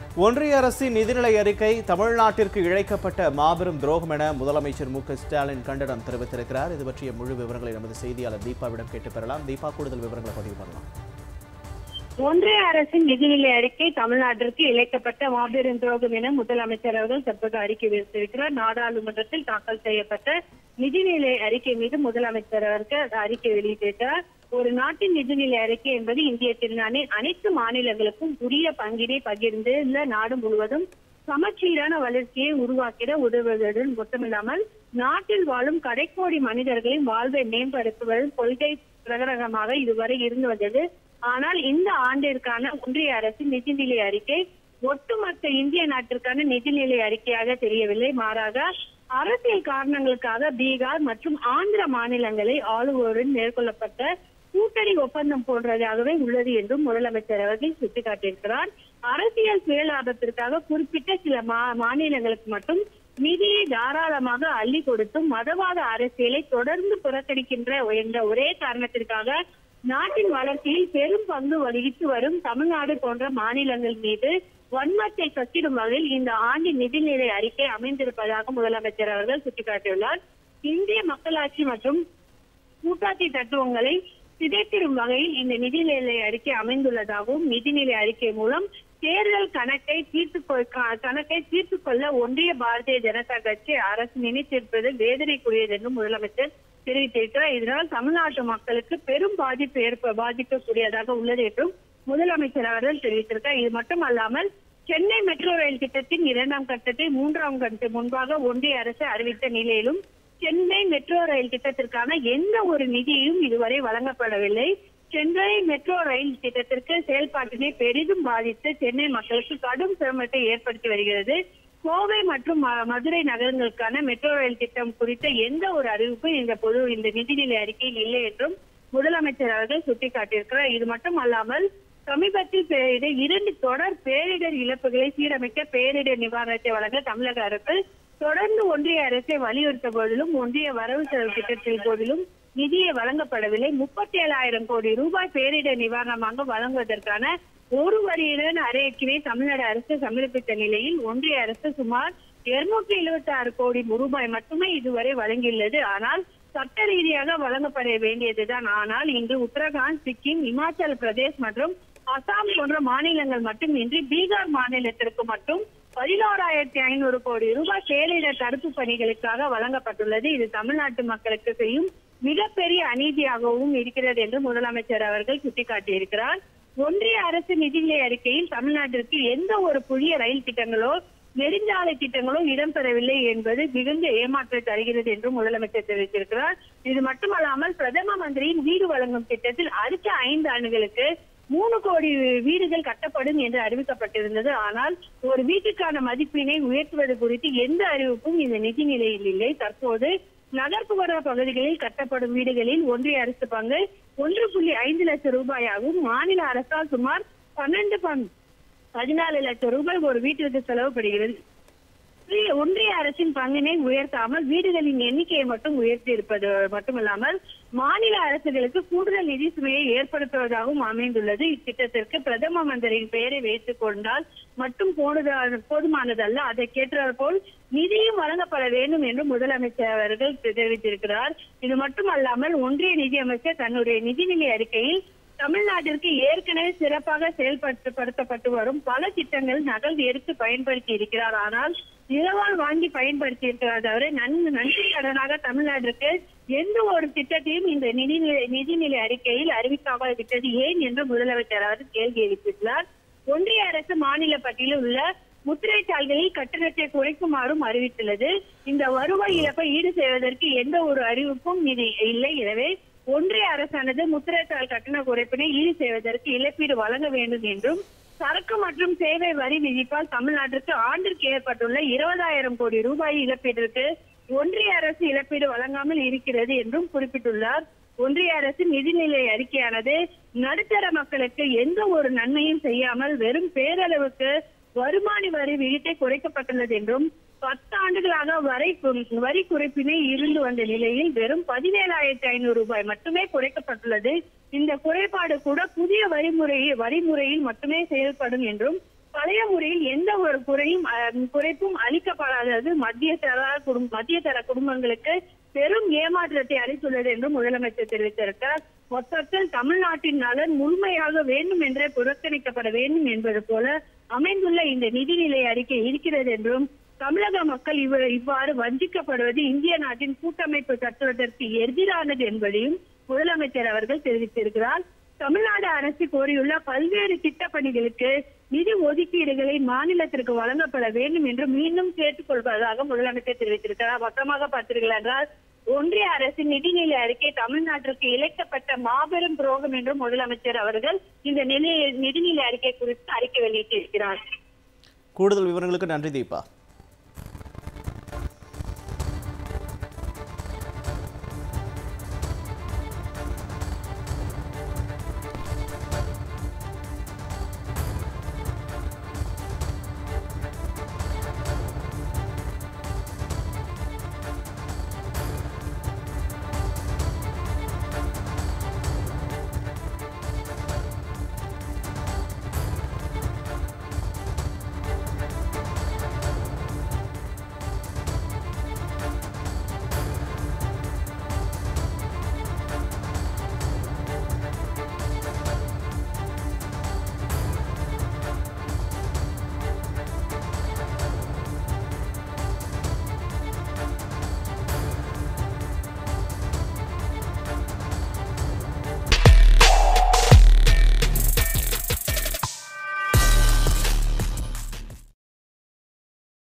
ஒன்றிய அரசின் நிதிநிலை அறிக்கை தமிழ்நாட்டிற்கு இழைக்கப்பட்ட மாபெரும் துரோகம் என முதலமைச்சர் மு க ஸ்டாலின் கண்டனம் தெரிவித்திருக்கிறார். இது பற்றிய முழு விவரங்களை நமது செய்தியாளர் தீபாவிடம் கேட்டு பெறலாம். தீபா, கூடுதல் விவரங்களை பதிவு பண்ணலாம். ஒன்றிய அரசின் நிதிநிலை அறிக்கை தமிழ்நாட்டிற்கு இழைக்கப்பட்ட மாபெரும் துரோகம் என முதலமைச்சர் அவர்கள் தற்போது அறிக்கை விடுத்திருக்கிறார். நாடாளுமன்றத்தில் தாக்கல் செய்யப்பட்ட நிதிநிலை அறிக்கை மீது முதலமைச்சர் அவர்கள் அறிக்கை வெளியிட்டிருக்கிறார். ஒரு நாட்டின் நிதிநிலை அறிக்கை என்பது இந்திய திருநாட்டின் அனைத்து மாநிலங்களுக்கும் உரிய பங்கினை பகிர்ந்து நாடு முழுவதும் சமச்சீரான வளர்ச்சியை உருவாக்கிட உதவுவதுடன் மட்டுமில்லாமல் நாட்டில் வாழும் கடைக்கோடி மனிதர்களின் வாழ்வை மேம்படுத்துவதில் கொள்கை பிரகடனமாக இதுவரை இருந்து வந்தது. ஆனால் இந்த ஆண்டிற்கான ஒன்றிய அரசின் நிதிநிலை அறிக்கை ஒட்டுமொத்த இந்திய நாட்டிற்கான நிதிநிலை அறிக்கையாக தெரியவில்லை. மாறாக அரசியல் காரணங்களுக்காக பீகார் மற்றும் ஆந்திர மாநிலங்களை ஆளுவோருடன் மேற்கொள்ளப்பட்ட கூட்டணி ஒப்பந்தம் போன்றதாகவே உள்ளது என்றும் முதலமைச்சர் அவர்கள் சுட்டிக்காட்டியிருக்கிறார். அரசியல் சுயலாபத்திற்காக குறிப்பிட்ட சில மாநிலங்களுக்கு மட்டும் நிதியை தாராளமாக அள்ளி கொடுத்தும் மதவாத அரசியலை தொடர்ந்து புறக்கணிக்கின்ற என்ற ஒரே காரணத்திற்காக நாட்டின் வளர்ச்சியில் பெரும் பங்கு வகித்து வரும் தமிழ்நாடு போன்ற மாநிலங்கள் மீது வன்மத்தை கட்டிடும் வகையில் இந்த ஆண்டின் நிதிநிலை அறிக்கை அமைந்திருப்பதாக முதலமைச்சர் அவர்கள் சுட்டிக்காட்டியுள்ளார். இந்திய மக்களாட்சி மற்றும் கூட்டாட்சி தத்துவங்களை சிதைத்திடும் வகையில் இந்த நிதிநிலை அறிக்கை அமைந்துள்ளதாகவும் நிதிநிலை அறிக்கை மூலம் தேர்தல் கணக்கை தீர்த்து கொள்ள ஒன்றிய பாரதிய ஜனதா கட்சி அரசு நினைத்திருப்பது வேதனைக்குரியது என்றும் முதலமைச்சர் தெரிவித்திருக்கிறார். இதனால் தமிழ்நாட்டு மக்களுக்கு பெரும் பாதிக்கக்கூடியதாக உள்ளது என்றும் முதலமைச்சர் அவர்கள் தெரிவித்திருக்கிறார். இது மட்டுமல்லாமல் சென்னை மெட்ரோ ரயில் திட்டத்தின் 2ஆம் கட்டத்தை 3ஆம் கட்ட முன்பாக ஒன்றிய அரசு அறிவித்த நிலையிலும் சென்னை மெட்ரோ ரயில் திட்டத்திற்கான எந்த ஒரு நிதியும் இதுவரை வழங்கப்படவில்லை. சென்னை மெட்ரோ ரயில் திட்டத்திற்கு செயல்பாட்டினை பெரிதும் பாதித்து சென்னை மக்களுக்கு கடும் சிரமத்தை ஏற்படுத்தி வருகிறது. கோவை மற்றும் மதுரை நகரங்களுக்கான மெட்ரோ ரயில் திட்டம் குறித்த எந்த ஒரு அறிவிப்பும் இந்த நிதிநிலை அறிக்கையில் இல்லை என்றும் முதலமைச்சர் அவர்கள் சுட்டிக்காட்டியிருக்கிறார். இது மட்டும் அல்லாமல் சமீபத்தில் 2 தொடர் பேரிடர் இழப்புகளை சீரமைக்க பேரிடர் நிவாரணத்தை வழங்க தமிழக அரசு தொடர்ந்து ஒன்றிய அரசை வலியுறுத்த போதிலும் ஒன்றிய வரவு செலவு திட்டத்தில் போதிலும் நிதியை வழங்கப்படவில்லை. 37,000 கோடி ரூபாய் பேரிடர் நிவாரணமாக வழங்குவதற்கான ஒரு வரியுடன் அறிக்கையை தமிழ்நாடு அரசு சமர்ப்பித்த நிலையில் ஒன்றிய அரசு சுமார் 276 கோடி ரூபாய் மட்டுமே இதுவரை வழங்கியுள்ளது. ஆனால் சட்ட ரீதியாக வழங்கப்பட வேண்டியதுதான். ஆனால் இன்று உத்தரகாண்ட், சிக்கிம், இமாச்சல் பிரதேஷ் மற்றும் அசாம் போன்ற மாநிலங்கள் மட்டுமின்றி பீகார் மாநிலத்திற்கு மட்டும் 11,500 கோடி ரூபாய் பேரிடர் தடுப்பு பணிகளுக்காக வழங்கப்பட்டுள்ளது. இது தமிழ்நாட்டு மக்களுக்கு செய்யும் மிகப்பெரிய அநீதியாகவும் இருக்கிறது என்று முதலமைச்சர் அவர்கள் சுட்டிக்காட்டியிருக்கிறார். ஒன்றிய அரசு நிதிநிலை அறிக்கையில் தமிழ்நாட்டிற்கு எந்த ஒரு புதிய ரயில் திட்டங்களோ நெடுஞ்சாலை திட்டங்களோ இடம்பெறவில்லை என்பது மிகுந்த ஏமாற்றத்தை தருகிறது என்றும் முதலமைச்சர் தெரிவித்திருக்கிறார். இது மட்டுமல்லாமல் பிரதம மந்திரியின் வீடு வழங்கும் திட்டத்தில் அடுத்த 5 ஆண்டுகளுக்கு 3 கோடி வீடுகள் கட்டப்படும் என்று அறிவிக்கப்பட்டிருந்தது. ஆனால் ஒரு வீட்டுக்கான மதிப்பினை உயர்த்துவது குறித்து எந்த அறிவிப்பும் இந்த நிதிநிலையில் இல்லை. தற்போது நகர்ப்புற பகுதிகளில் கட்டப்படும் வீடுகளில் ஒன்றிய அரசு பங்கு 1.5 லட்சம் ரூபாயாகவும் மாநில அரசால் சுமார் 14 லட்சம் ரூபாய் ஒரு வீட்டிற்கு செலவுப்படுகிறது. ஒன்றிய அரசின் பங்கினை உயர்த்தாமல் வீடுகளின் எண்ணிக்கையை மட்டும் உயர்த்தி இருப்பது மட்டுமல்லாமல் மாநில அரசுகளுக்கு கூடுதல் நிதி சுமையை ஏற்படுத்துவதாகவும் அமைந்துள்ளது. இத்திட்டத்திற்கு பிரதம மந்திரியின் பெயரை வைத்துக் கொண்டால் மட்டும் போதுமானதல்ல, அதற்கேற்றார் போல் நிதியும் வழங்கப்பட வேண்டும் என்று முதலமைச்சர் அவர்கள் தெரிவித்திருக்கிறார். இது மட்டுமல்லாமல் ஒன்றிய நிதியமைச்சர் தன்னுடைய நிதிநிலை அறிக்கையில் தமிழ்நாட்டிற்கு ஏற்கனவே சிறப்பாக செயல்படுத்தப்பட்டு வரும் பல திட்டங்கள் நகல் எடுத்து பயன்படுத்தி இருக்கிறார். ஆனால் இரவால் வாங்கி பயன்படுத்தி இருக்கிறார் தவிர நன்றி கடனாக தமிழ்நாட்டிற்கு எந்த ஒரு திட்டத்தையும் இந்த நிதிநிலை அறிக்கையில் அறிவிக்காமல் விட்டது ஏன் என்று முதலமைச்சர் அவர்கள் கேள்வி எழுப்பியுள்ளார். ஒன்றிய அரசு மாநில பட்டியலில் உள்ள முத்திரைத்தாள்களில் கட்டணத்தை குறைக்குமாறும் அறிவித்துள்ளது. இந்த வருவாய் இழப்பை ஈடு செய்வதற்கு எந்த ஒரு அறிவிப்பும் இல்லை. எனவே ஒன்றிய அரசானது முத்திரைத்தாள் கட்டண குறைப்பினை ஈடு செய்வதற்கு இழப்பீடு வழங்க வேண்டும் என்றும் சரக்கு மற்றும் சேவை வரி விதிப்பால் தமிழ்நாட்டிற்கு ஆண்டிற்கு ஏற்பட்டுள்ள 20,000 கோடி ரூபாய் இழப்பீட்டிற்கு ஒன்றிய அரசு இழப்பீடு வழங்காமல் இருக்கிறது என்றும் குறிப்பிட்டுள்ளார். ஒன்றிய அரசின் நிதிநிலை அறிக்கையானது நடுத்தர மக்களுக்கு எந்த ஒரு நன்மையும் செய்யாமல் வெறும் பேரளவுக்கு வருமான வரி விகிதத்தை குறைக்கப்பட்டுள்ளது என்றும் 10 ஆண்டுகளாக வரி குறைப்பினை இருந்து வந்த நிலையில் வெறும் 17,500 ரூபாய் மட்டுமே குறைக்கப்பட்டுள்ளது. இந்த குறைபாடு கூட புதிய வரிமுறையில் மட்டுமே செயல்படும் என்றும் பழைய முறையில் எந்த ஒரு குறைப்பும் அளிக்கப்படாதது மத்திய தர குடும்பங்களுக்கு பெரும் ஏமாற்றத்தை அளித்துள்ளது என்று முதலமைச்சர் தெரிவித்திருக்கிறார். மொத்தத்தில் தமிழ்நாட்டின் நலன் முழுமையாக வேண்டும் என்றே புறக்கணிக்கப்பட வேண்டும் என்பது போல அமைந்துள்ள இந்த நிதிநிலை அறிக்கை இருக்கிறது என்றும், தமிழக மக்கள் இவ்வாறு வஞ்சிக்கப்படுவது இந்திய நாட்டின் கூட்டமைப்பு தத்துவத்திற்கு எதிரானது என்பதையும் முதலமைச்சர் அவர்கள் தெரிவித்திருக்கிறார். தமிழ்நாடு அரசு கோரியுள்ள பல்வேறு திட்டப்பணிகளுக்கு நிதி ஒதுக்கீடுகளை மாநிலத்திற்கு வழங்கப்பட வேண்டும் என்று மீண்டும் கேட்டுக் கொள்வதாக முதலமைச்சர் தெரிவித்திருக்கிறார். மொத்தமாக பார்த்தீர்கள் என்றால் ஒன்றிய அரசின் நிதிநிலை அறிக்கை தமிழ்நாட்டிற்கு இழைக்கப்பட்ட மாபெரும் துரோகம் என்று முதலமைச்சர் அவர்கள் இந்த நிதிநிலை அறிக்கை குறித்து அறிக்கை வெளியிட்டிருக்கிறார். கூடுதல் விவரங்களுக்கு நன்றி தீபா.